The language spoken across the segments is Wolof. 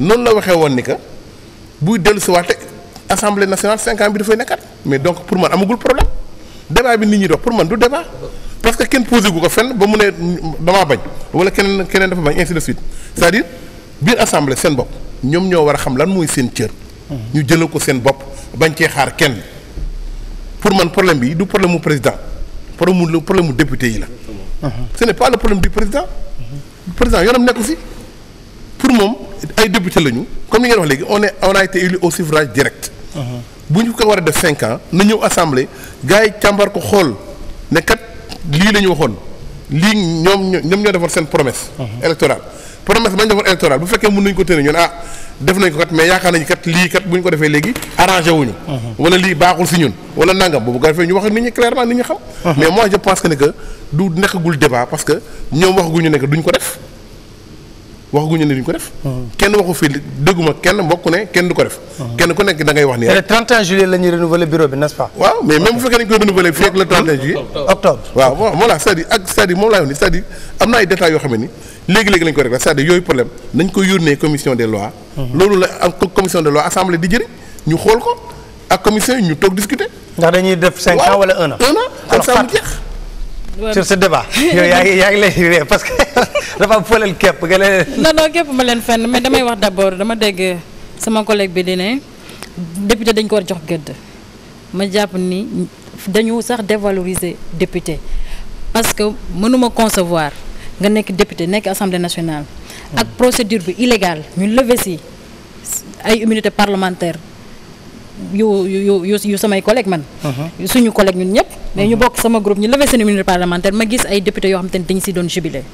noonu la waxee woon ni que buy dellu si waate assemblée nationale 5 ans bi dafay nekkat mais donc pour man amagul problème débat bi nit ñi dox pour man du débat parce que kenn posé gu ko fenn ba mu ne damaa bañ wala keneen dafa bañ ainsi de suite c'est-à-dire biir assemblée seen bopp ñoom ñoo war a xam lan mooy seen cër. ñu jëlal ko seen bopp bañ cee xaar kenn pour man problème bi du problème mu président problème mu député yi la. ce n'est pas le problème du président. président yoonam nekku si pour moom ay député lañu comme ni ngeen wax léegi on a été élu au suffrage direct. bu ñu ko war a def 5 ans na ñëw assemblée gars yi càmbar ko xool ne kat lii la ñu waxoon lii ñoom ñoo defoon seen promesse. électorale promesse bañ defoon électorale bu fekkee mën nañu ko tënee ñun def nañ ko kat mais yaakaar nañu kat lii kat bu ñu ko defee léegi arrangé wuñu wala lii baaxul si ñun wala nangam boobu nga defee ñu wax nit ñi clairement nit ñi xam. mais moi je pense que ne que du nekkagul débat parce que ñoom waxaguñu ne que duñ ko def. waxaguñu ne duñ ko def. kenn waxu fii dégguma kenn mbokk ne kenn du ko def. kenn ku nekk da ngay wax ni. le 31 juillet la ñuy renouveler bureau bi n'est-ce pas. waaw mais même bu fekkee dañ koy renouveler fii ak le 31 juillet. octobre waaw voilà c'est-à-dire moom laa wax ni c'est-à-dire am na ay détails yoo xam ne ni léegi-léegi lañ ko régler c'est-à-dire yooyu problème nañ ko yónnee commission des lois. loolu la am commission des lois assemblée di jëriñ ñu xool ko ak commission yi ñu toog discuter. ndax dañuy def 5 ans wala 1 an. 1 an comme ça mu jeex. sur ce débat. yow yaa ngi lay réer parce que dafa am fëleel képp nga leen. non képp ma leen fenn mais damay wax d'abord dama dégg sama collègue bi di ne député dañ ko war jox gëdd ma jàpp ni dañu sax dévaloriser député parce que mënuma concevoir nga nekk député nekk assemblée nationale. ak procédure bi illégale ñu lever si ay immunité parlementaire yu samay collègue man suñu collègue ñun ñëpp mais ñu bokk sama groupe ñu lever seen immunité parlementaire ma gis ay député yoo xam te ne dañu si doon jubilé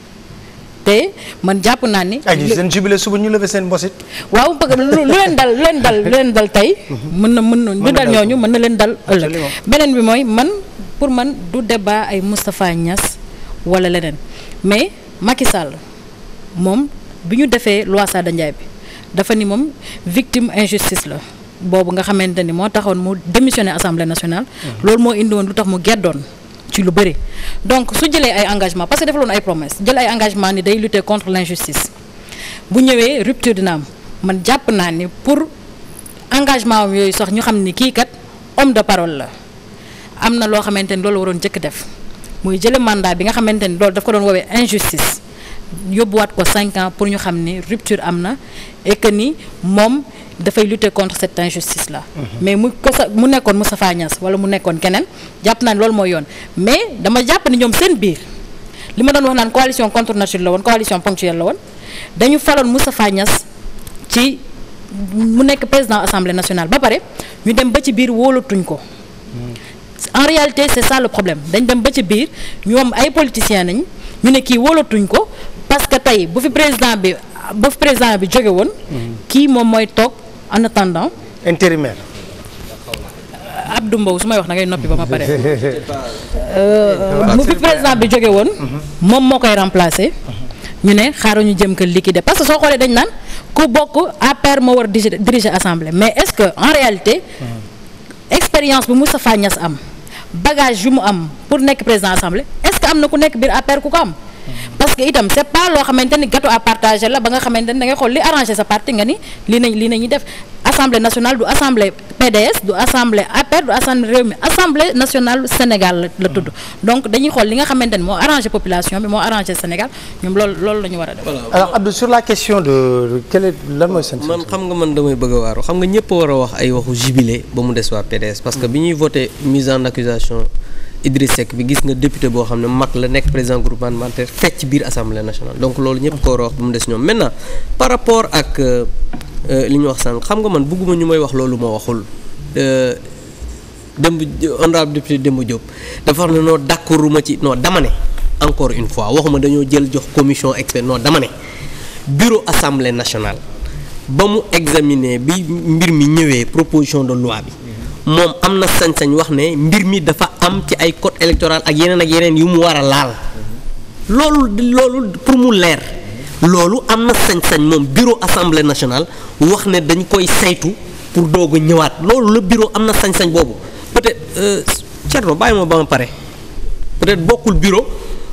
te man jàpp naa ni seen jubilé suba ñu lever seen mbosit waaw parce que lu leen dal tey mën na lu dal ñooñu mën na leen dal ëllëg beneen bi mooy pour man du débat ay Moustapha Niasse wala leneen mais Macky Sall moom bi ñu defee loi Sada Ndiaye bi dafa ni moom victime injustice la boobu nga xamante ni moo taxoon mu démissionné assemblée nationale. loolu moo indi woon lu tax mu geddoon ci lu bëri. donc su jëlee ay engagement parce que defaloon ay promesse jël ay engagement ni day lutter contre l'injustice bu ñëwee rupture dina am man jàpp naa ni pour engagement am yooyu sax ñu xam ni kii kat homme de parole la am na loo xamante ni loolu waroon jëkk def muy jële mandat bi nga xamante ni loolu daf ko doon woowee injustice yóbbuwaat ko 5 ans pour ñu xam ni rupture am na et que ni moom dafay lutter contre cette injustice là. mais mu nekkoon Moustapha Niasse wala mu nekkoon keneen jàpp naa ne loolu mooy yoon mais dama jàpp ni ñoom seen biir li ma doon wax naan coalition contre nature la woon coalition ponctuelle la woon dañu faloon Moustapha Niasse ci mu nekk président assemblée nationale ba pare ñu dem ba ci biir wóolatuñ ko. en réalité c'est ça le problème dañ dem ba ci biir ñoom ay politiciens nañ ñu ne kii wóolatuñ ko parce que tey bu fi président bi jóge woon. kii moom mooy toog en attendant. intérimaire. Abdou Mbow su may wax na ngay noppi ba ma pare. bu fi président bi jóge woon. moom moo koy remplacer. ñu ne xaaral ñu jëm ko liquider parce que soo xoolee dañ naan ku bokk APR moo war a diriger assemblée mais est-ce que en réalité. expérience bu Moustapha Niasse am bagage yu mu am pour nekk président assemblée est-ce que am na ku nekk biir APR ku ko am. parce que itam c'est pas loo xamante ni gâteau à partager la ba nga xamante ni da ngay xool li arrangé sa parti nga ni lii nañuy def assemblée nationale du assemblée PDS du assemblée APR du assemblée Rewmi assemblée nationale Sénégal la tudd donc dañuy xool li nga xamante ni moo arrangé population bi moo arrangé Sénégal ñoom loolu la ñu war a def. alors Abdou sur la question de lan mooy seen. man xam nga man damay bëgg a waaru xam nga ñëpp war a wax ay waxu jubilé ba mu des waa PDS parce que bi ñuy voté mise en accusation Idriss Seck bi gis nga député boo xam ne mag la nekk président groupe parlementaire fecc biir assemblée nationale donc loolu ñëpp ko war a wax ba mu des ñoom maintenant par rapport ak li ñu wax sànq xam nga man bëgguma ñu may wax loolu ma waxul honorable député Demba Diop dafa wax ne non d'accorduma ci non dama ne encore une fois waxuma dañoo jël jox commission expert non dama ne bureau assemblée nationale ba mu examiner bi mbir mi ñëwee proposition de loi bi moom am na sañ-sañ wax ne mbir mi dafa am ci ay code électoral ak yeneen yu mu war a laal loolu pour mu leer loolu am na sañ-sañ moom bureau assemblée nationale wax ne dañ koy saytu pour doog a ñëwaat loolu la bureau am na sañ-sañ boobu peut-être Thierno bàyyi ma ba ma pare peut-être bokkul bureau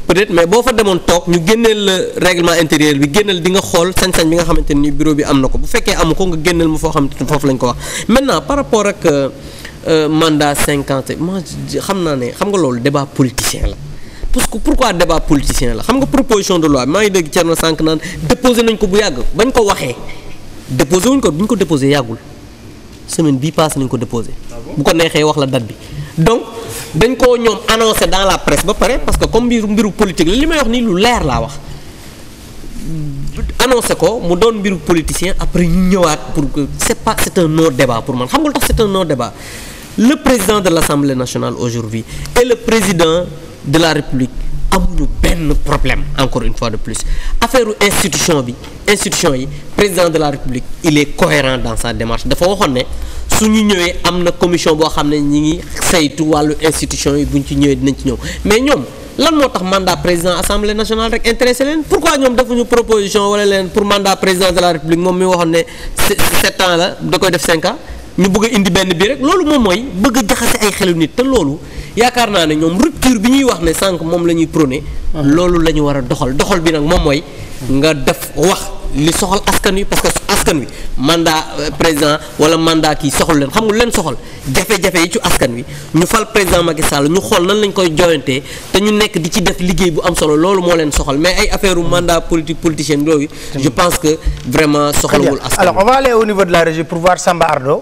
peut-être mais boo fa demoon toog ñu génneel la règlement intérieur bi génneel di nga xool sañ-sañ bi nga xamante ni bureau bi am na ko bu fekkee amu ko nga génneel mu foo xamante ni foofu lañ ko wax maintenant par rapport ak mandat 50 moi xam naa ne xam nga loolu débat politicien la. parce que pourquoi débat politicien la xam nga proposition de loi maa ngi dégg Thierno sànq naan déposé nañ ko bu yàgg bañ ko waxee déposé wuñ ko bu ñu ko déposé yàggul semaine bii passé nañ ko déposé. bu ko neexee wax la date bi donc dañ koo ñoom annoncé dans la presse ba pare parce que comme mbiru politique la li may wax nii lu leer laa wax annoncé ko mu doon mbiru politicien après ñu ñëwaat pour que c'est un non débat pour man xam nga lu tax c'est un non débat le président de l'Assemblée nationale aujourd'hui et le président de la République amuñu benn problème encore une fois de plus affaire institution yi président de la République il est cohérent dans sa démarche dafa waxoon ne su ñu ñëwee am na commission boo xam ne ñi ngi saytu wàllu institution yi buñ ci ñëwee dinañ ci ñëw mais ñoom lan moo tax mandat président Assemblée nationale rek intéressé leen pourquoi ñoom defuñu proposition wala leen pour mandat président de la République moom mi waxoon ne 7 ans la da koy def 5 ans ñu bëgg a indi benn bi rek loolu moom mooy bëgg a jaxase ay xelu nit te loolu yaakaar naa ne ñoom rupture bi ñuy wax ne sànq moom la ñuy prôné loolu la ñu war a doxal bi nag moom mooy nga def wax li soxal askan wi parce que askan wi mandat président wala mandat kii soxal leen xam nga leen soxal jafe-jafe yi ci askan wi ñu fal président Macky Sall ñu xool nan lañ koy joyantee te ñu nekk di ci def liggéey bu am solo loolu moo leen soxal mais ay affaire mandat politicien yooyu je pense que vraiment soxlawul askan wi. Alors on va aller au niveau de la régie pour voir Samba Ardo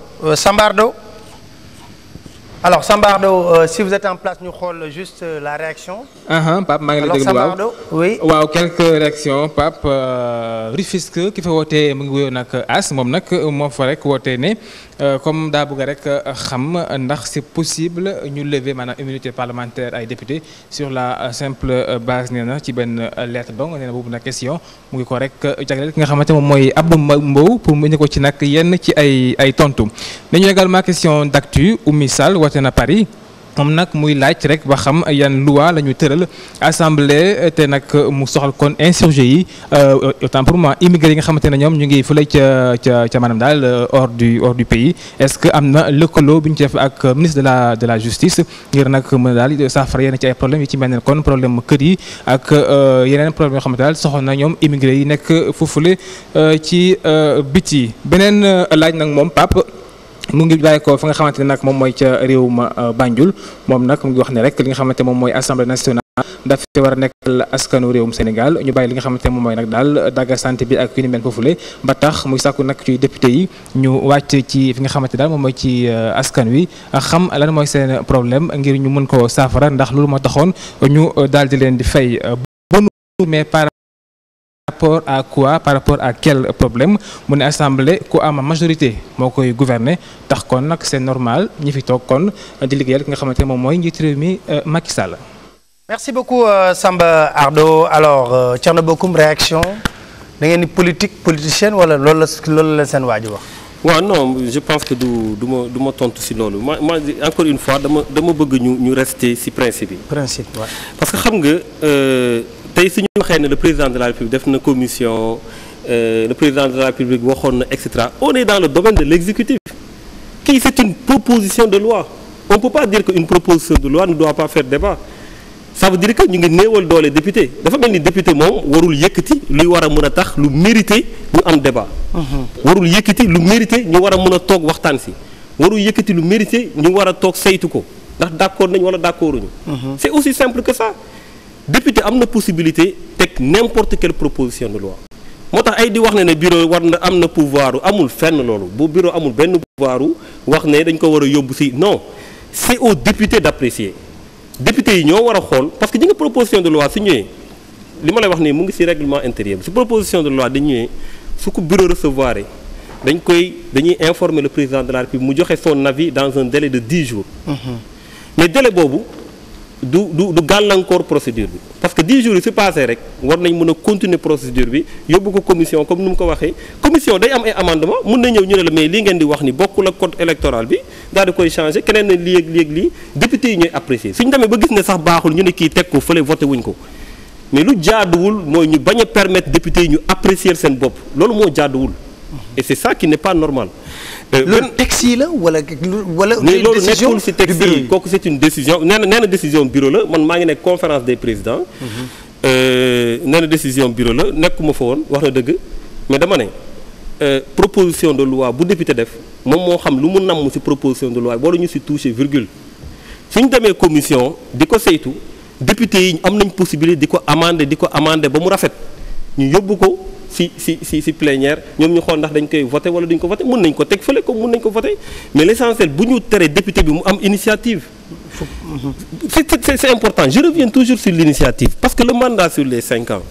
alors Samba Ardo si vous êtes en place ñu xool juste la réaction. Pape maa ngi lay déglu Samba Ardo oui. waaw quelques réactions Pape Rufisque ki fa wootee mu ngi wéyoon nag as moom nag moo fa rek wootee ne comme daa bëgg rek xam ndax c'est possible ñu lever maanaam immunité parlementaire ay député sur la simple base nee na ci benn lettre donc nee na boobu nag question mu ngi ko rek jagleel ki nga xamante moom mooy Abdou Mbow pour mu indi ko ci nag yenn ci ay tontu dañu également question d'actu Oumy Sall woote na Paris moom nag muy laaj rek ba xam yan loi la ñu tëral assemblée te nag mu soxal kon insurgé yi autant pour moi immigré yi nga xamante ne ñoom ñu ngi fële ca maanaam daal hors du pays est-ce que am na lëkkaloo bi ñu ci def ak ministre de la justice ngir nag mën a daal saafara yenn ci ay problèmes yi ci mel ne kon problème kër yi ak yeneen problème yoo xamante daal soxal na ñoom immigré yi nekk foofule ci biti beneen laaj nag moom Pape mu ngi bàyyi ko fa nga xamante ne nag moom mooy ca réewum Banjul moom nag mu ngi wax ne rek li nga xamante moom mooy assemblée nationale daf ci war a nekkal askanu réewum Sénégal ñu bàyyi li nga xamante ne moom mooy nag daal dagga santé bi ak yu ni mel foofule ba tax muy sàkku nag ci député yi ñu wàcc ci fi nga xamante daal moom mooy ci askan wi xam lan mooy seen problème ngir ñu mën ko saafara ndax loolu moo taxoon ñu daal di leen di fay bonu mais par rapport à quoi par rapport à quel problème mu ne assemblée ku am majorité moo koy gouverner tax kon nag c'est normal ñi fi toog kon di liggéeyal ki nga xamante ne moom mooy njiit réew mi Macky Sall. Merci beaucoup Samba Ardo alors Thierno Bocoum réaction da ngeen ni politicienne wala loolu la seen waa ji wax. waaw non je pense que du ma tontu si loolu ma encore une fois dama bëgg ñu rester si principe yi. principe waaw. parce que xam nga tey suñu waxee ne le président de la République def na commission le président de la République waxoon na et cetera on est dans le domaine de l'exécutif. Kii c'est une proposition de loi on peut pas dire que une proposition de loi ne doit pas faire débat. ça veut dire que ñu ngi néewal doole député dafa mel ni député moom warul yëkkati luy war a mën a tax lu mérité ñu am débat. warul yëkkati lu mérité ñu war a mën a toog waxtaan si. warul yëkkati lu mérité ñu war a toog saytu ko ndax d'accord nañ wala d'accorduñu. c'est aussi simple que ça. député am na possibilité teg n'importe quelle proposition de loi. moo tax ay di wax ne bureau war na am na pouvoir amul fenn loolu bu bureau amul benn pouvoir wax ne dañ ko war a yóbbu si non c'est aux députés d'apprécier. député yi ñoo war a xool parce que ñi nga proposition de loi su ñëwee li ma lay wax nii mu ngi ci règlement intérieur bi su proposition de loi dañ ñëwee su ko bureau recevoir dañuy informer le président de la République mu joxe son avis dans un délai de 10 jours. mais délai boobu du gàllankoor procédure bi parce que 10 jours yi su passé rek war nañ mën a continuer procédure bi yóbbu ko commission comme ni mu ko waxee commission day am ay amendement mun na ñëw ñu ne la mais lii ngeen di wax ni bokkul ak code électoral bi daal di koy changer keneen ne lii ak lii député yi ñooy apprécier suñu demee ba gis ne sax baaxul ñu ne kii teg ko fële voté wuñ ko mais lu jaaduwul mooy ñu bañ a permettre député yi ñu apprécier seen bopp loolu moo jaaduwul et c'est ça qui n'est pas normal. loolu texte yi la wala mais loolu nekkul ci texte yi kooku c'est une décision nee na décision bureau la man maa ngi nekk conférence des présidents. nee na décision bureau la nekkuma fa woon wax na dëgg mais dama ne proposition de loi bu député def moom moo xam lu mu namm ci proposition de loi wala ñu ci toucher virgule suñ demee commission di ko saytu député yi am nañ possibilité di ko amender ba mu rafet ñu yóbbu ko ci plénière ñoom ñu xool ndax dañ koy voter wala duñ ko voter mën nañ ko teg fële comme mën nañ ko voter mais l'essentiel bu ñu teree député bi mu am initiative. c'est important je reviens toujours sur l'initiative parce que le mandat sur les 5 ans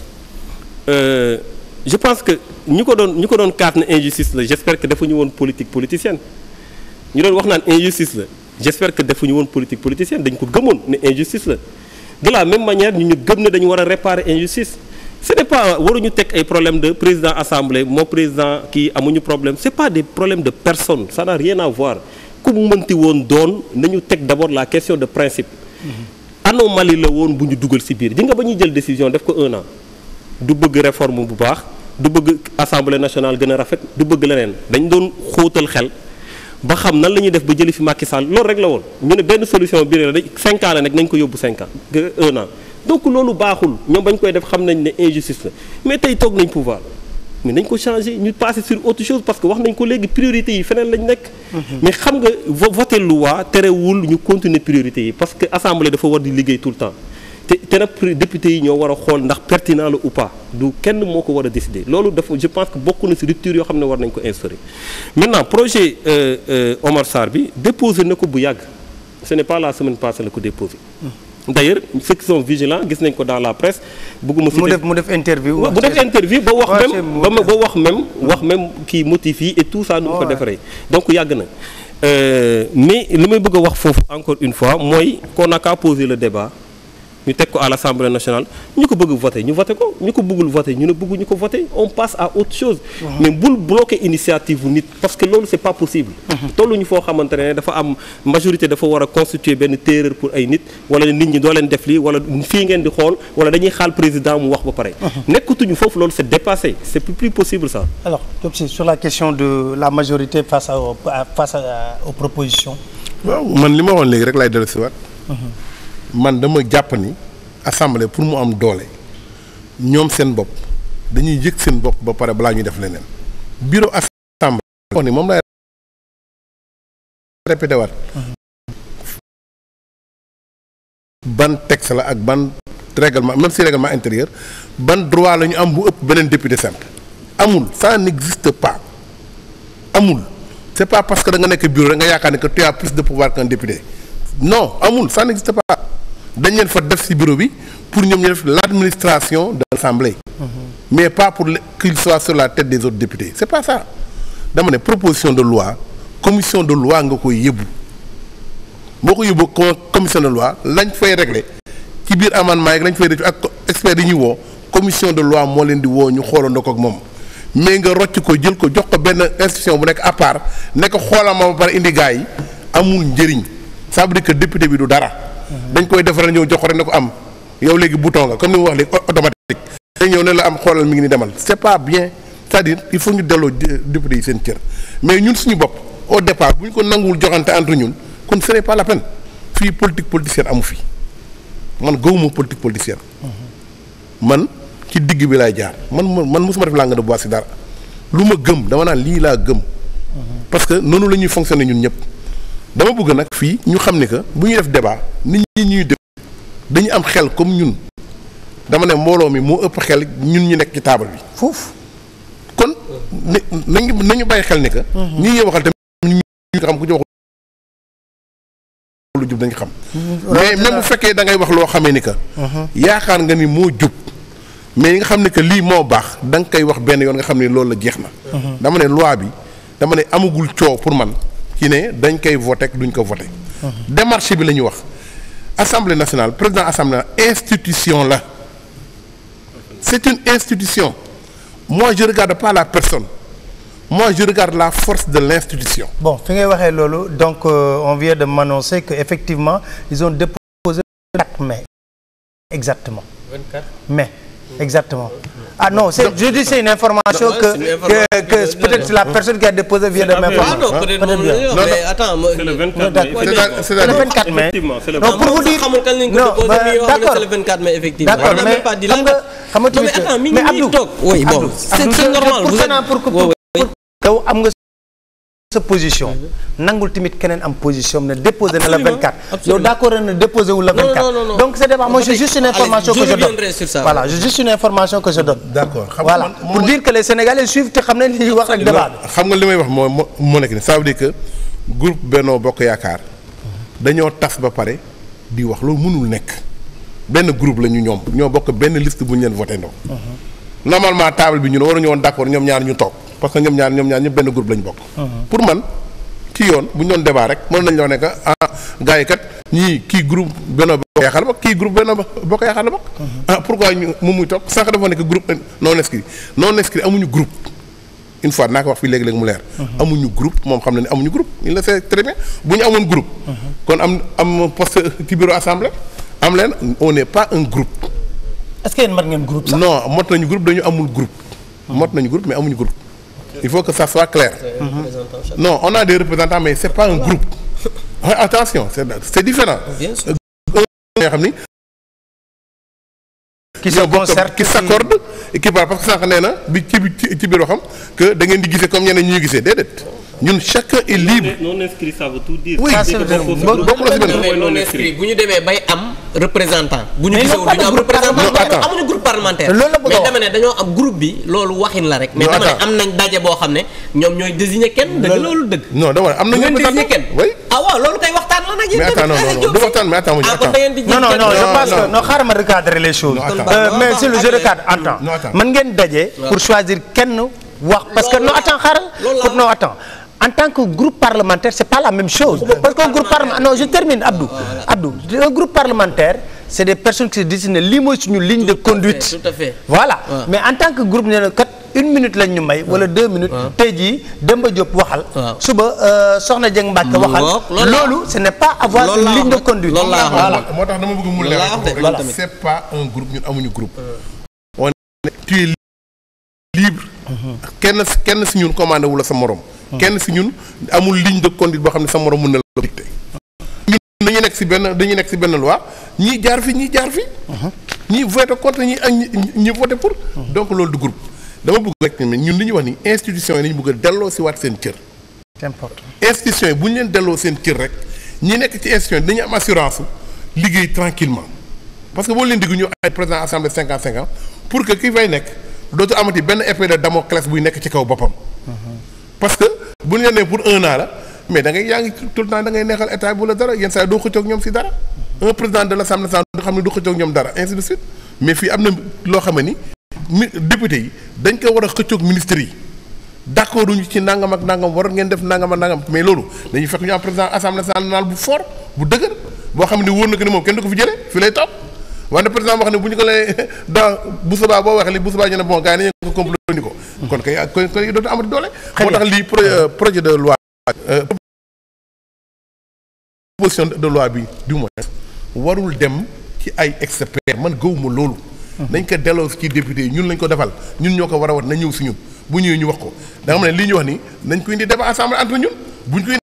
je pense que ñu ko doon kaat na injustice la j'espère que defuñu woon politique politicienne ñu doon wax naan injustice la j'espère que defuñu woon politique politicienne dañ ko gëmoon ne injustice la de la même manière ñu gëm ne dañu war a réparer injustice ce n'est pas waruñu teg ay problème de président assemblée moo président kii amuñu problème c'est pas des problèmes de personne ça n'a rien à voir ku mu mënti woon doon nañu teg d'abord la question de principe anomalie la woon bu ñu dugal ci biir ji nga ba ñuy jël décision def ko 1 an du bëgg réforme bu baax du bëgg assemblée nationale gën a rafet du bëgg leneen dañ doon xóotal xel ba xam nan la ñuy def ba jëli fi Macky Sall loolu rek la woon ñu ne benn solution biir la dañ 5 ans la nag nañ ko yóbbu 5 ans 1 an donc loolu baaxul ñoom bañ koy def xam nañ ne injustice la mais tey toog nañ pouvoir mais nañ ko changer ñu passer sur autre chose parce que wax nañ ko léegi priorité yi feneen lañ nekk. mais xam nga voter loi terewul ñu continuer priorité yi parce que assemblée dafa war di liggéey tout le temps te nag député yi ñoo war a xool ndax pertinent la ou pas du kenn moo ko war a décider loolu dafa je pense que bokk na ci rupture yoo xam ne war nañ ko instaurer. maintenant projet Omar Sarr bi déposé na ko bu yàgg ce n'est pas la semaine passée la ko déposé. d'ailleurs ceux qui sont vigilants gis nañ ko dans la presse. bëgguma ci mu def interview. bu def interview ba wax même kii motif yi et tout ça. nu mu ko defaree donc yàgg na. mais li may bëgg a wax foofu encore une fois mooy qu'on n'a qu'à poser le débat ñu teg ko à l'Assemblée nationale ñu ko bëgg voter ñu voter ko ñu ko bëggul voter ñu ne bëgguñu ko voter on passe à autre chose. mais bul bloquer initiative bu nit parce que loolu c'est pas possible. tolluñu foo xamante ne dafa am majorité dafa war a constituer benn terreur pour ay nit wala nit ñi doo leen def lii wala fii ngeen di xool wala dañuy xaal président mu wax ba pare. nekkatuñu foofu loolu c'est dépassé c'est plus possible ça. alors donc c'est sur la question de la majorité face aux propositions. waaw man li ma waxoon léegi rek laay dellusiwaat. man dama jàpp ni assemblée pour mu am doole ñoom seen bopp dañuy yëg seen bopp ba pare balaa ñuy def leneen bureau assemblée wax ni moom laay répété waat ban texte la ak ban règlement même si règlement intérieur ban droit la ñu am bu ëpp beneen député simple amul ça n'existe pas amul c'est pas parce que da nga nekk bureau rek nga yaakaar ne que tu as plus de pouvoir qu'un député non amul ça n'existe pas dañ leen fa def ci bureau bi pour ñoom ñu def l'administration de l'Assemblée. mais pas pour qu'il soit sur la tête des autres députés c'est pas ça dama ne proposition de loi commission de loi nga koy yóbbu boo ko yóbbu commission de loi lañ fay régler ci biir amendement yi lañ fay def ak experts yi ñuy woo commission de loi moo leen di woo ñu xoolandoo ko ak moom mais nga rocc ko jël ko jox ko benn institution bu nekk à part nekk xoolal ma ba pare indi gars yi amul njëriñ ça veut dire que député bi du dara. dañ koy defaral ñëw jox ko rek ne ko am yow léegi bouton nga comme ni mu wax léegi automatique. dañ ñëw ne la am xoolal mi ngi ni demal c'est pas bien c'est-à-dire il faut ñu delloo député yi seen cër mais ñun suñu bopp au départ bu ñu ko nanguwul joxante entre ñun kon ce n'est pas la peine fii politique politicienne amu fi man gëwuma politique politicienne. man ci digg bi laay jaar man mosuma def langue de bois ci dara lu ma gëm dama naan lii laa gëm. parce que noonu la ñuy fonctionner ñun ñëpp. dama bëgg nag fii ñu xam ne que bu ñuy def débat nit ñi ñuy def dañu am xel comme ñun dama ne mbooloo mi moo ëpp xel ñun ñu nekk ci table bi foofu kon nañu bàyyi xel ne que ñi ñuy waxal tamit ñu xam ku ci wax lu jub dañu xam mais même bu fekkee da ngay wax loo xamee ni que yaakaar nga ni moo jub mais yi nga xam ne que lii moo baax da nga koy wax benn yoon nga xam ne loolu la jeex na dama ne loi bi dama ne amagul coow pour man ci ne dañ koy voter duñ ko voter démarche bi la ñuy wax assemblée nationale président assemblée nationale institution la c'est une institution moi je regarde pas la personne moi je regarde la force de l'institution. Bon fi ngay waxee loolu donc on vient de m'annoncer que effectivement ils ont déposé le 4 mai exactement 24 mai Exactement. Ah non, c'est une information que peut-être la personne qui a déposé vient de m'informer. Ah non, peut-être moom la ñu wax mais attends. C'est le 24 mai. C'est le 24 mai. Effectivement, c'est le Non, pour vous dire. xamul kañ lañ ko déposé mais yoo xam ne c'est le 24 mai effectivement. D'accord, mais xam nga mais attends mi ngi toog. oui bon c'est normal vous êtes yow am nga sa position nangul tamit keneen am position ne déposé na le 24 yow d'accord na déposé wu le 24 donc c'est débat moi c'est juste une information que je donne voilà c'est juste une information que je donne d'accord voilà pour dire que les Sénégalais suivent te xam ne li ñuy wax rek débat bi xam nga li may wax moo nekk ni ça veut dire que groupe Benno Bokk Yaakaar dañoo tas ba pare di wax loolu mënul nekk benn groupe la ñu ñoo bokk benn liste bu ñu leen voté ndoo normalement table bi ñu ne waruñu woon d'accord ñoom ñaar ñu toog parce que ñoom ñaar ñëpp benn groupe lañu bokk. pour man ci yoon bu ñu doon débat rek mën nañu la wax ne que gars yi kat ñii kii groupe Benno Bokk Yaakaar la bokk kii groupe Benno Bokk Yaakaar la bokk. pourquoi moom muy toog sànq dafa nekk groupe non inscrit amuñu groupe. une fois naa ko wax fii léegi-léegi mu leer. amuñu groupe moom xam na ne amuñu groupe il le sait très bien bu ñu amoon groupe. kon am poste ci bureau assemblée am leen on n'est pas un groupe. est-ce que yéen mat ngeen groupe sax. non mot nañu groupe dañu amul groupe. mot nañu groupe mais amuñu groupe. il faut que ça soit clair. Non, on a des représentants mais c'est pas un groupe. Attention, c'est différent. Bien sûr. qui se concerte qui s'accorde et qui parle parce que sànq nee na bi ci biir xam que da ngeen di gisee comme ñeneen ñuy gisee déedéet ñun chacun est libre. non inscrit ça veut tout dire. oui bokk la si benn non inscrit bu ñu demee bay am représentant. bu ñu gisee du ñu am représentant amuñu groupe parlementaire. mais dama ne dañoo am groupe bi loolu waxin la rek. mais dama ne am nañ daje boo xam ne ñoom ñooy désigner kenn. dëgg loolu dëgg. non dama ne am nañu désigner kenn. ah waaw loolu kay waxtaan la nag. mais attends non du waxtaan mais attends non je pense que non xaaral ma recadrer les choses. mais si le je recadre attends mën ngeen daje. pour choisir kenn wax parce que non attends xaaral. non attends. En tant que groupe parlementaire, c'est pas la même chose. Parce qu'un groupe parlementaire... Non, je termine, Abdou. Un groupe parlementaire, c'est des personnes qui se désignent une ligne de conduite. Tout à fait. Voilà. Mais en tant que groupe, une minute lañ ñu may wala 2 minutes. tey jii Demba Diop waxal. suba Soxna Dieng Mbacke waxal. loolu ce n'est pas avoir une ligne de conduite. voilà moo tax dama bëgg mu leer rek c'est pas un groupe ñun amuñu groupe. on est tu es libre. kenn si ñun commandé wu la sa morom. kenn si ñun amul ligne de conduite boo xam ne sa morom mën na la dicté. ñun dañuy nekk si benn loi ñii jaar fi ñii voté contre ñi voté pour. donc loolu du groupe. dama bëgg rek ñun li ñuy wax ni institution yi nañu bëgg a delloo si waat seen cër. c'est important. institution yi bu ñu leen delloo seen cër rek ñi nekk ci institution yi dañuy am assurance liggéey tranquillement parce que boo leen digg ñu ay président assemblée 50-50 pour que ki fay nekk dootu amati benn épée de Damoclès buy nekk ci kaw boppam. parce que bu ñu nee pour 1 an la mais da ngay yaa ngi tout le temps da ngay neexal état bu la dara yenn saa yi doo xëccoog ñoom si dara un président de l'Assemblée nationale nga xam ne du xëccoog ñoom dara ainsi de suite mais fii am na loo xam ne ni député yi dañ ko war a xëccoog ministres yi d'accord duñu ci nangam ak nangam waroon ngeen def nangam ak nangam mais loolu dañuy fekk ñu am président Assemblée nationale bu fort bu dëgër boo xam ne wóor na ko ni moom kenn du ko fi jëlee fi lay toog wante président boo xam ne bu ñu ko lay dans bu subaa boo waxee li bu subaa ñu ne bon gars yi nañu ko complot ko kon kay dootu amati doole. moo tax lii projet de loi proposition de loi bi du moins warul dem ci ay experts man gëwuma loolu. nañ ko delloo ci député yi ñun lañ ko defal ñun ñoo ko war a wat na ñëw si ñun bu ñëwee ñu wax ko da nga xam ne lii ñu wax ni nañ ko indi débat assemblée entre ñun buñ ko indi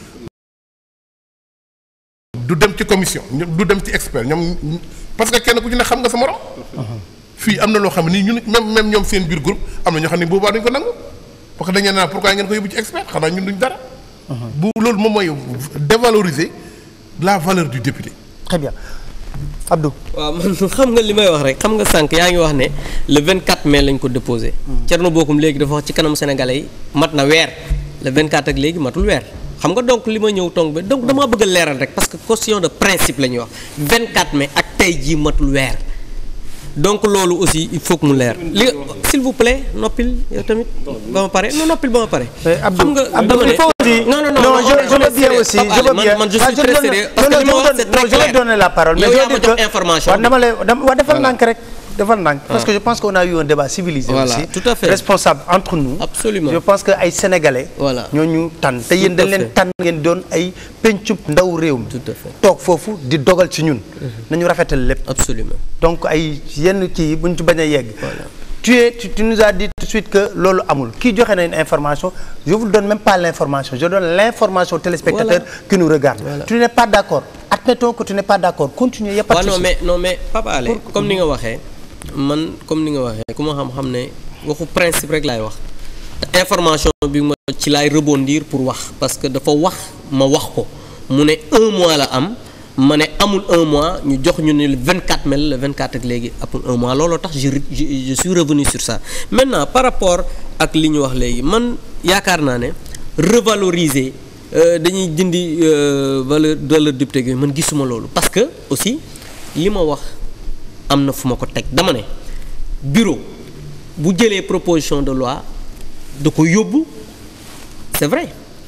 du dem ci commission du dem ci expert ñoom parce que kenn ku ci ne xam nga sa morom. fii am na loo xam ne nii ñun même ñoom seen biir groupe am na ñoo xam ne boobaa duñ ko nangu parce que dañu naan pourquoi ngeen ko yóbbu ci expert xanaa ñun duñ dara. bu loolu moom mooy dévaloriser la valeur du député. très bien Abdou. waaw man xam nga li may wax rek xam nga sànq yaa ngi wax ne le 24 mai lañ ko déposé. Thierno Bocoum léegi dafa wax ci kanam sénégalais yi mat na weer le 24 ak léegi matul weer xam nga donc li ma ñëw tong ba donc damaa bëgg a leeral rek parce que question de principe la ñuy wax 24 mai ak tey jii matul weer. donc loolu aussi il faut que mu leer li s'il vous plaît noppil yow tamit ba ma pare non noppil ba ma pare. xam nga Abdou il faut aussi non je veux bien aussi je veux bien man je suis très sérieux parce que li ma wax c'est très clair je vais donner la parole mais yow yaa ma jox information dama lay defal nànk rek defal ndànk parce que je pense qu'on a eu un débat civilisé Voilà, aussi tout à fait. responsable entre nous. Absolument. Je pense que ay sénégalais. Voilà. ñoo ñu tànn te yéen Tout à dañ leen fait. tànn ngeen doon ay pencub ndaw réew mi. Tout à fait. toog foofu di dogal ci ñun. nañu rafetal lépp. Absolument. donc ay yenn kii buñ ci bañ a yegg. Voilà. tu nous as dit tout de suite que loolu amul kii joxe na une information je vous donne même pas l'information je donne l'information aux téléspectateurs qui nous regardent. Voilà. Tu n'es pas d'accord admettons que tu n'es pas d'accord continue y a pas de souci. non mais Papa Alé comme ni nga waxee man comme ni nga waxee ku ma xam ne waxu principe rek laay wax te information bi ma ci laay rebondir pour wax parce que dafa wax ma wax ko mu ne 1 mois la am ma ne amul 1 mois ñu jox ñu ne le 24 mai le 24 ak léegi amul 1 mois looloo tax je suis revenu sur ça maintenant par rapport ak li ñu wax léegi man yaakaar naa ne revaloriser dañuy dindi valeur député gi man gisuma loolu parce que aussi li ma wax am na fu ma ko teg dama ne bureau bu jëlee proposition de loi da ko yóbbu c'est vrai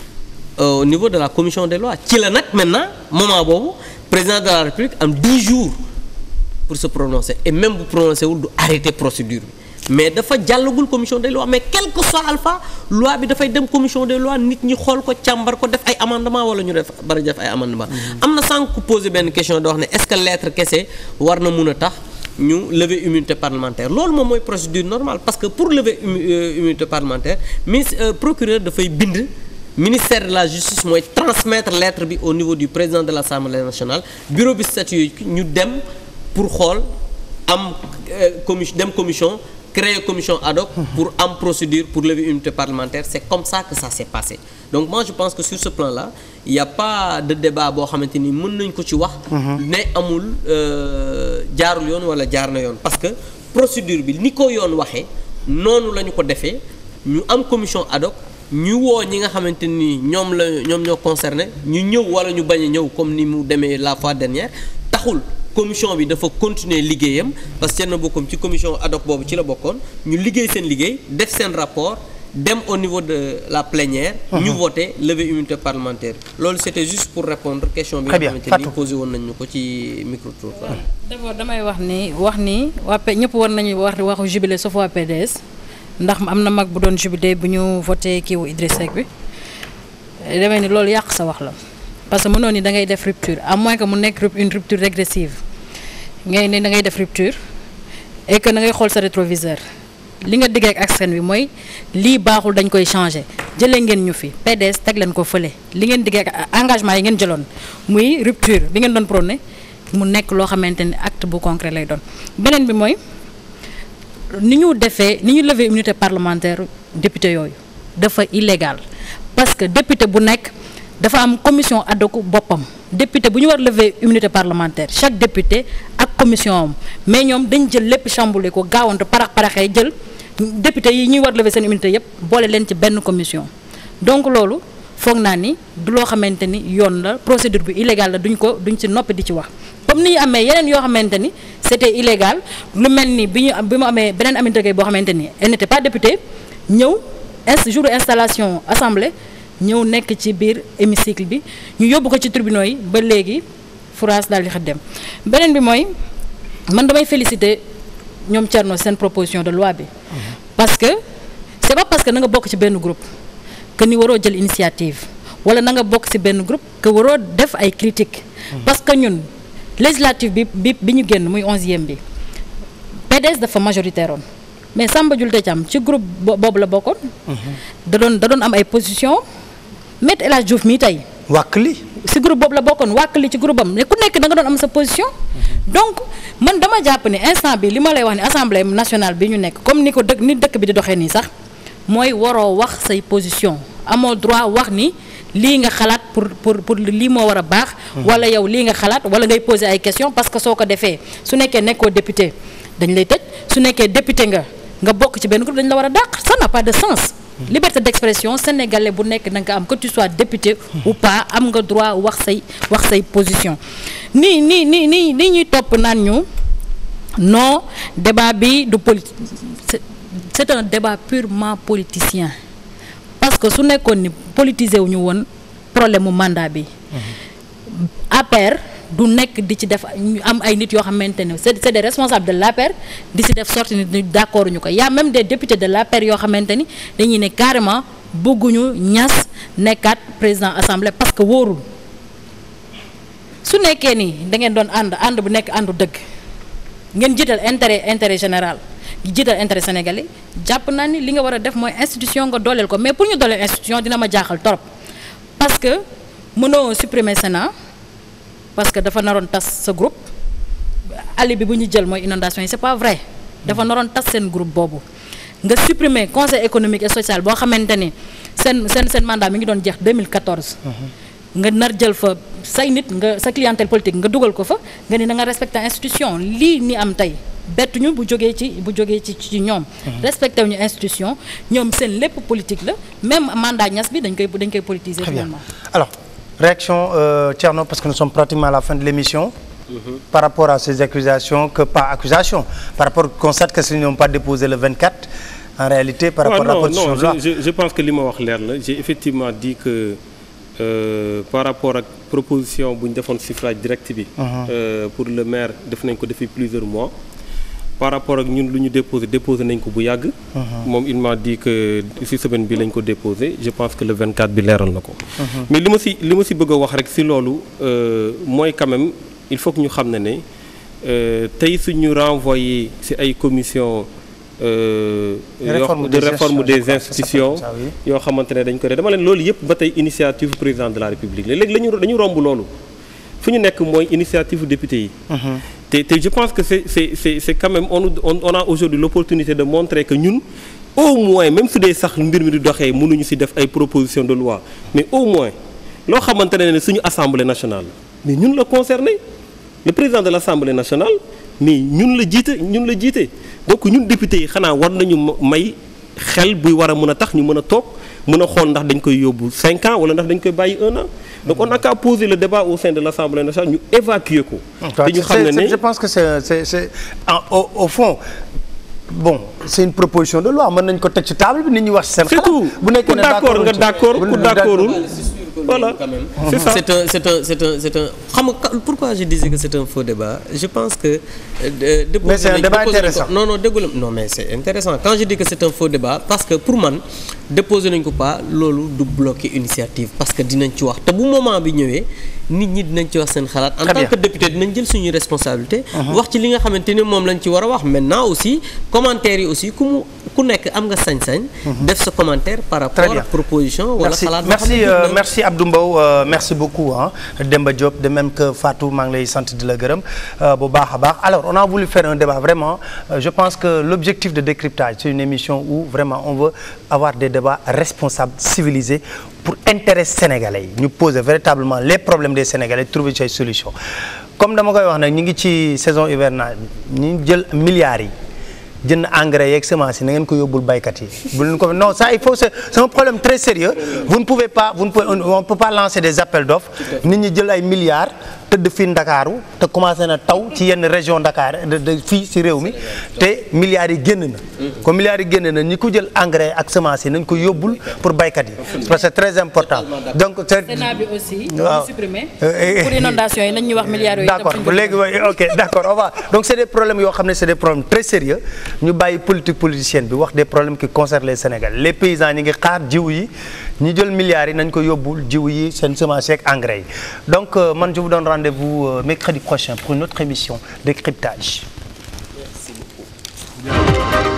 au niveau de la commission des lois ci la nag maintenant moment boobu président de la République am 10 jours pour se prononcer et même bu prononcer wul du arrêter procédure bi mais dafa jàllagul commission des lois mais quel que soit alpha loi bi dafay dem commission des lois nit ñi xool ko càmbar ko def ay amendement wala ñu def bari def ay amendement am na sànq ku poser benn question de wax ne est-ce que lettre kese war na mun a tax ñu lever immunité parlementaire loolu moom mooy procédure normale parce que pour lever immunité parlementaire procureur dafay bind ministère de la justice mooy transmettre lettre bi au niveau du président de l'Assemblée nationale bureau bi statut ñu dem pour xool am commission créer commission ad hoc pour am procédure pour lever immunité parlementaire c'est comme ça que ça s'est passé donc moi je pense que sur ce plan-là il y a pas de débat boo xamante ni mën nañ ko ci wax ne amul jaarul yoon wala jaar na yoon parce que procédure bi ni ko yoon waxee noonu la ñu ko defee ñu am commission ad hoc ñu woo ñi nga xamante ni ñoom ñoo concerné ñu ñëw wala ñu bañ a ñëw comme ni mu demee la fois dernière taxul commission bi dafa continuer liggéeyam parce que Thierno Bocoum ci commission ad hoc boobu ci la bokkoon ñu liggéey seen liggéey def seen rapport dem au niveau de la plénière ñu voté lever immunité parlementaire loolu c'était juste pour répondre question bi nga xamante ni posé woon nañ ñu ko ci micro-trottoir. d'abord damay wax ni waa ñëpp war nañu waxu jubilé sauf waa PDS ndax am na mag bu doon jubilé bu ñu voté kii wu Idriss Seck bi demee ni loolu yàq sa wax la parce que mënoon ni da ngay def rupture à moins que mu nekk une rupture régressive ngay ne da ngay def rupture et que da ngay xool sa rétroviseur li nga diggee ak askan wi mooy lii baaxul dañ koy changer jëlee ngeen ñu fi PDS teg leen ko fële li ngeen diggee ak engagement yi ngeen jëloon muy rupture bi ngeen doon prôné mu nekk loo xamante ni acte bu concret lay doon beneen bi mooy ni ñu lever immunité parlementaire député yooyu dafa illégal parce que député bu nekk dafa am commission ad hoc boppam député bu ñu war lever immunité parlementaire chaque député ak commission am mais ñoom dañ jël lépp chamboulé ko gaawante paraxee jël député yi ñuy war lever seen immunité yépp boole leen ci benn commission donc loolu foog naa ni du loo xamante ni yoon la procédure bi illégale la duñ ci noppi di ci wax comme ni ñu amee yeneen yoo xamante ni c'était illégal lu mel ni bi mu amee beneen Aminata Gueye boo xamante ni elle n'était pas députée ñëw jour installation assemblée ñëw nekk ci biir hémicycle bi ñu yóbbu ko ci tribunaux yi ba léegi France daal di xa dem beneen bi mooy man damay féliciter ñoom Thierno seen proposition de loi bi parce que c'est pas parce que na nga bokk ci benn groupe que ni waroo jël initiative wala na nga bokk ci benn groupe que waroo def ay critiques parce que ñun législative bi ñu génn muy 11e bi PDS dafa majoritaire woon mais Samba Diouldé Thiam ci groupe boobu la bokkoon da doon am ay position Maître El Hadji Diouf mii tey wàkkli ci groupe boobu la bokkoon wàkkli ci groupe am mais ku nekk da nga doon am sa position donc man dama jàpp ni instant bi li ma lay wax ni assemblée nationale bi ñu nekk comme ni dëkk bi di doxee nii sax mooy waroo wax say position amoo droit wax ni lii nga xalaat pour lii moo war a baax wala yow lii nga xalaat wala ngay poser ay questions parce que soo ko defee su nekkee nekkoo député dañ lay tëj su nekkee député nga bokk ci benn groupe dañ la war a dàq ça n'a pas de sens liberté d'expression sénégalais bu nekk da nga am que tu sois député ou pas am nga droit wax say position nii ñuy topp naan ñu non débat bi du c'est un débat purement politicien parce que su nekkoon ni politiser wu ñu woon problème mu mandat bi APR du nekk di ci def ñu am ay nit yoo xamante ne c'est des responsables de l'APR di ci def sorti ni d'accord ñu ko y a même des députés de l'APR yoo xamante ni dañuy ne carrément bëgguñu Niass nekkaat président assemblée parce que wóorul su nekkee ni da ngeen doon ànd bu nekk àndu dëgg ngeen jiital intérêt général jiital intérêt sénégalais jàpp naa ni li nga war a def mooy institution nga dooleel ko mais pour ñu dooleel institution dina ma jaaxal trop parce que mënoo supprimer Sénat parce que dafa naroon tas sa groupe ali bi bu ñu jël mooy inondation yi c'est pas vrai dafa naroon tas seen groupe boobu nga supprimer conseil économique et social boo xamante ni seen mandat mi ngi doon jeex 2014. nga nar jël fa say nit nga sa clientèle politique nga dugal ko fa nga ni na nga respecter institution lii ni am tey bettuñu bu jógee ci ñoom. respecté wuñu institution ñoom seen lépp politique la même mandat Niass bi dañ koy politiser. finalement alors réaction Thierno parce que nous sommes pratiquement à la fin de l'émission. Par rapport à ces accusations par rapport au constat que s'ils n'ont pas déposé le 24 en réalité par rapport à la position de loi. Je pense que li ma wax leer la j'ai effectivement dit que par rapport ak proposition bu ñu defoon suffrage direct bi. pour le maire def nañ ko depuis plusieurs mois. par rapport ak ñun lu ñu déposé nañ ko bu yàgg. moom il m'a dit que ci semaine bi lañ ko déposé je pense que le 24 bi leeral na ko. mais li ma ci bëgg a wax rek ci loolu mooy quand même il faut que ñu xam ne tey suñu renvoyé ci ay commission de réforme des institutions yoo xamante ne dañ ko dama leen loolu yëpp ba tey initiative président de la République la léegi dañu romb loolu fu ñu nekk mooy initiative député yi. te je pense que c'est quand même on a aujourd'hui l'opportunité de montrer que ñun au moins même su dee sax mbir mi di doxee mënuñu ci def ay propositions de loi mais au moins loo xamante ne suñu assemblée nationale mais ñun la concerné le président de l'assemblée nationale mais ñun la jiite donc ñun député yi xanaa war nañu may xel buy war a mën a tax ñu mën a toog mën a xool ndax dañ koy yóbbu 5 ans wala ndax dañ koy bàyyi 1 an donc on n'a qu'à poser le débat au sein de l'Assemblée nationale ñu évacuer ko. te ñu xam ne je pense que c'est au fond bon c'est une proposition de loi mën nañ ko teg ci table bi nit ñi wax ci seen xalaat. bu nekkee ne d'accord nga d'accord ku d'accordul voilà c'est ça c'est un xam nga pourquoi je disais que c'est un faux débat je pense que. mais c'est un débat intéressant non déggul non mais c'est intéressant quand je dis que c'est un faux débat parce que pour man déposer nañ ko pas loolu du bloquer initiative parce que dinañ ci wax te bu moment bi ñëwee nit ñi dinañ ci wax seen xalaat. en tant que député dinañ jël suñuy responsabilité. wax ci li nga xamante ni moom lañ ci war a wax maintenant aussi commentaires yi aussi ku nekk am nga sañ-sañ. def sa commentaire par rapport ak proposition. wala xalaat merci Abdou Mbow merci beaucoup Demba Diop de même que Fatou maa ngi lay sant di la gërëm bu baax a baax alors on a voulu faire un débat vraiment je pense que l'objectif de décryptage c'est une émission où vraiment on veut avoir des débats responsables civilisés pour intérêt sénégalais yi ñu poser véritablement les problèmes des Sénégalais trouver ci ay solutions comme dama koy wax nag ñu ngi ci saison hivernale ñu jël milliards yi jënd engrais yeeg semence yi na ngeen ko yóbbul baykat yi bu leen ko non ça il faut c'est un problème très sérieux on peut pas lancer des appels d'offres nit ñi jël ay milliards tëdd fii Ndakaaru te commencé na taw ci yenn région Dakar de fii ci réew mi te milliards yi génn na comme milliards yi génn na ñi ko jël engrais ak semence yi nañ ko yóbbul pour baykat yi parce que c'est très important donc Sénat bi aussi ñu supprimer pour inondation yi nañ ñu wax milliards yooyu d'accord léegi ok d'accord on va donc c'est des problèmes yoo xam ne c'est des problèmes très sérieux ñu bàyyi politique politicienne bi wax des problèmes qui concernent les Sénégalais les paysans ñi ngi xaar jiw yi ñi jël milliards yi nañ ko yóbbul jiw yi seen semence ak engrais yi donc man je vous donne rendez-vous mercredi prochain pour une autre émission Décryptage. Merci beaucoup.